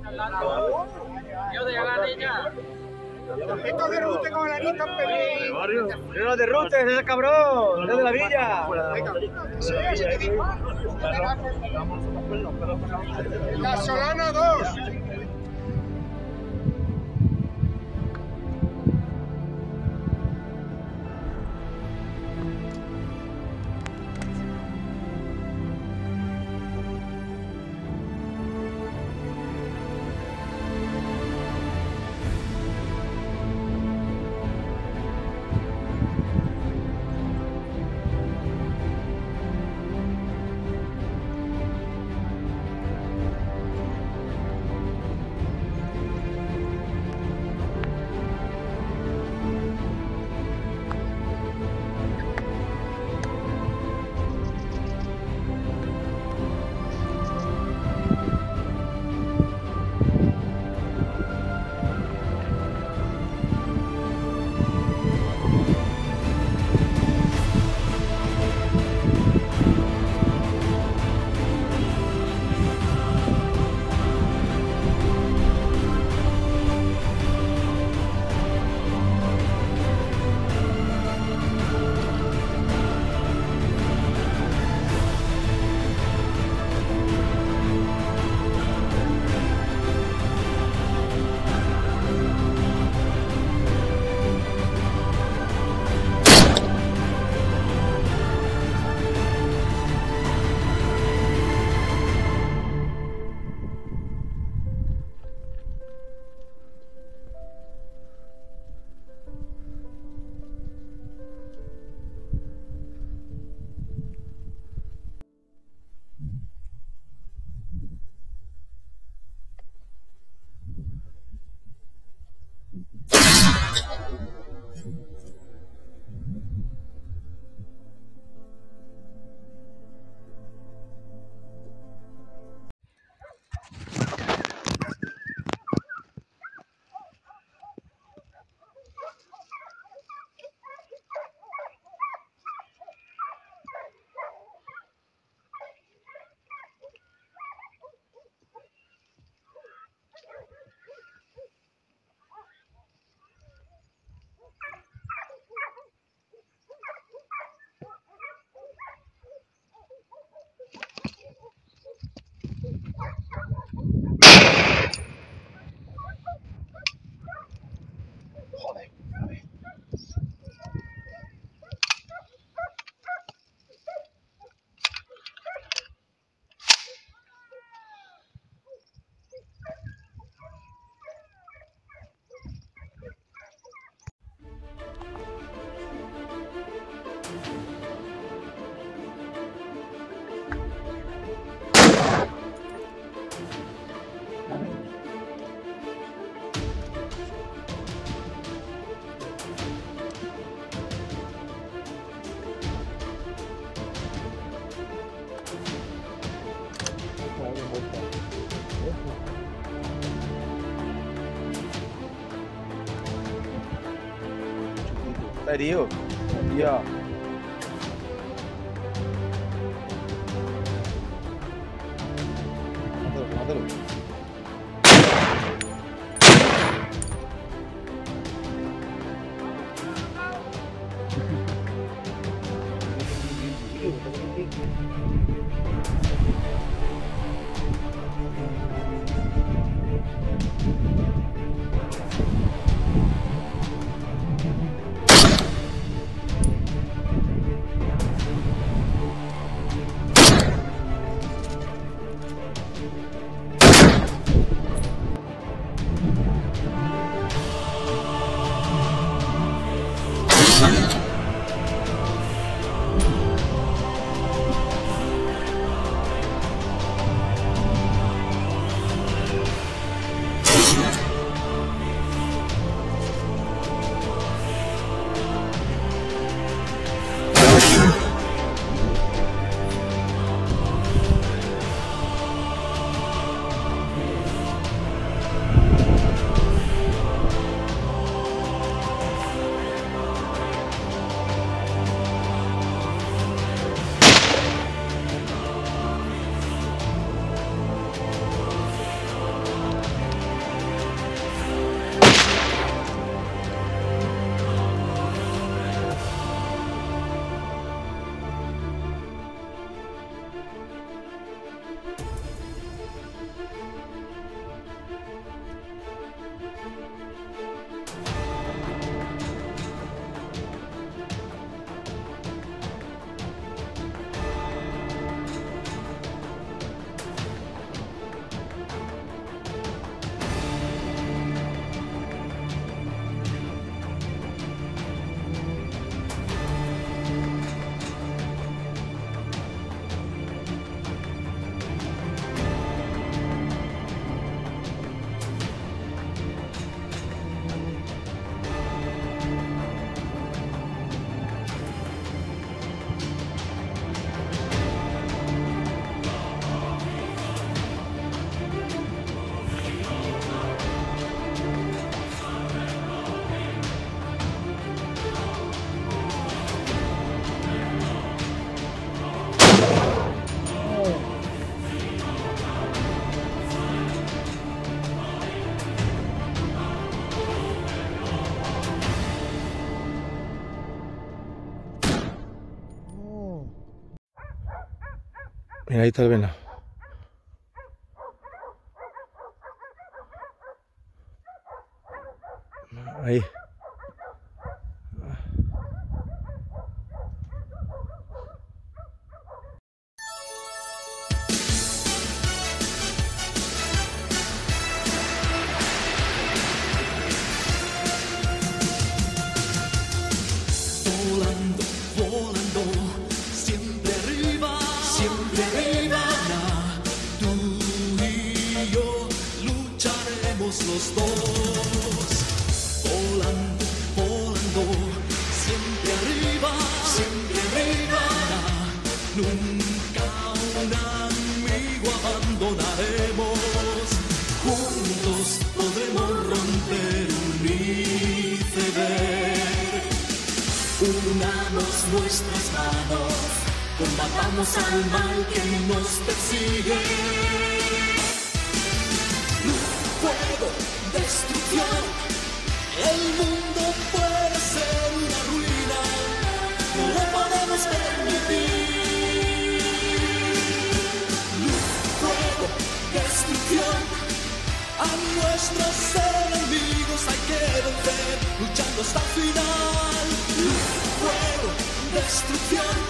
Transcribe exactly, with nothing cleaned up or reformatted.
Yo de agarré ya. Estos de Rute con la lista feliz. No de Rute, ese cabrón, es de la villa. La Solana dos. Serio? Ya. Mátalo, mátalo. Mira, ahí está el venado. Ahí. Volando, volando, siempre arriba, siempre arriba. Tú y yo lucharemos los dos. Volando, volando, siempre arriba, siempre arriba. Nunca un amigo abandonaremos. Juntos podremos romper un iceberg. Unamos nuestras manos, combatamos al mal que nos persigue. Luz, fuego, destrucción, el mundo puede ser una ruina, no lo podemos permitir. Luz, fuego, destrucción, a nuestros enemigos hay que vencer, luchando hasta el final. Luz, fuego, destrucción.